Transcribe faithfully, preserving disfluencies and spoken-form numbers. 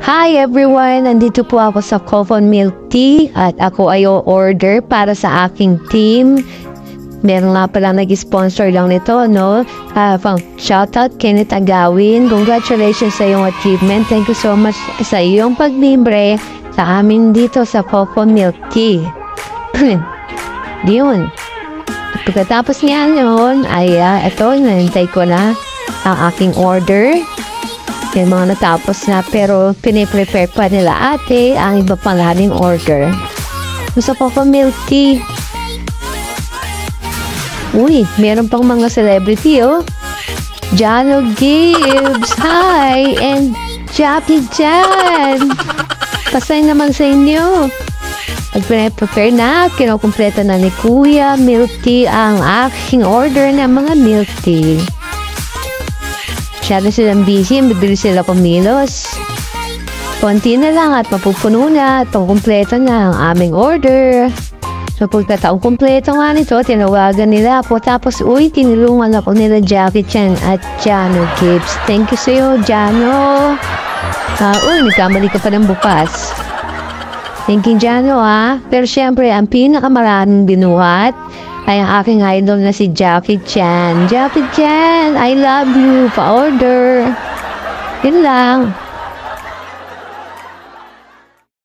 Hi everyone! Nandito po ako sa Coffin Milk Tea at ako ay order para sa aking team. Meron nga pala nag-sponsor lang nito, no? Uh, pang shoutout Kenneth Agawin. Congratulations sa iyong achievement. Thank you so much sa iyong pagmimbre sa amin dito sa Coffin Milk Tea. Yun. Pagkatapos niya yun, ay uh, ito, nantay ko na ang aking order. Yung mga natapos na pero piniprepare pa nila ate ang iba pang lahaning order. Gusto ko pa milk tea. Uy, meron pang mga celebrity oh. Jano Gibbs, hi! And Jackie Chan! Pasay naman sa inyo. Pag-prepare na, kinukumpleto na ni Kuya milk tea ang aking order ng mga milk tea. Masyado silang busy, mabilis sila kumilos. Konti na lang at mapupuno na at kumpleto na ang aming order. So pagkataong kumpleto nga nito, tinawagan nila ako. Tapos uy, tinulungan ako nila Jackie Chan at Jano Gibbs. Thank you sa'yo, Jano. Uh, uy, nagkamali ka pa ng bukas. Thank you, Jano ha. Pero syempre, ang pinakamaraming binuhat ay ang aking idol na si Jackie Chan. Jackie Chan, I love you. Pa-order. Yun lang.